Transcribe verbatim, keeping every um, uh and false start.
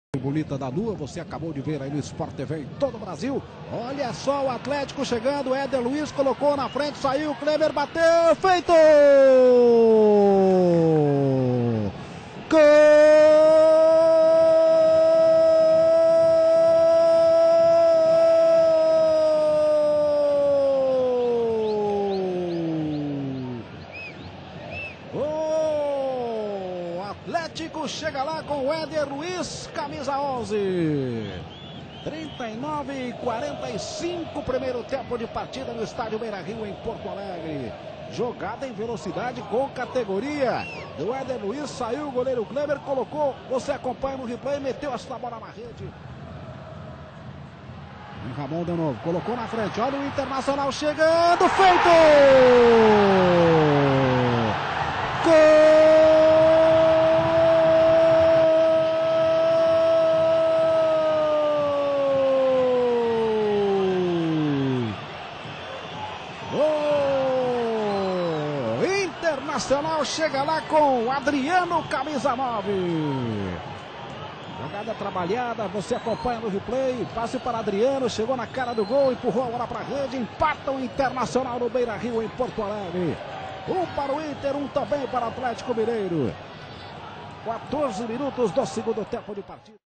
Bonita da Lua, você acabou de ver aí no Sport T V em todo o Brasil. Olha só o Atlético chegando, Éder Luiz colocou na frente, saiu, Kleber bateu, feito! Gol! Atlético chega lá com o Éder Luiz, camisa onze. trinta e nove e quarenta e cinco, primeiro tempo de partida no estádio Beira-Rio, em Porto Alegre. Jogada em velocidade com categoria. O Éder Luiz saiu, o goleiro Kleber colocou. Você acompanha no replay, meteu essa bola na rede. E Ramon de novo, colocou na frente. Olha o Internacional chegando, feito! Gol! Oh, Internacional chega lá com Adriano, camisa nove. Jogada trabalhada, você acompanha no replay. Passe para Adriano, chegou na cara do gol, empurrou a bola para a rede. Empata o Internacional no Beira-Rio, em Porto Alegre. Um para o Inter, um também para o Atlético Mineiro. quatorze minutos do segundo tempo de partida.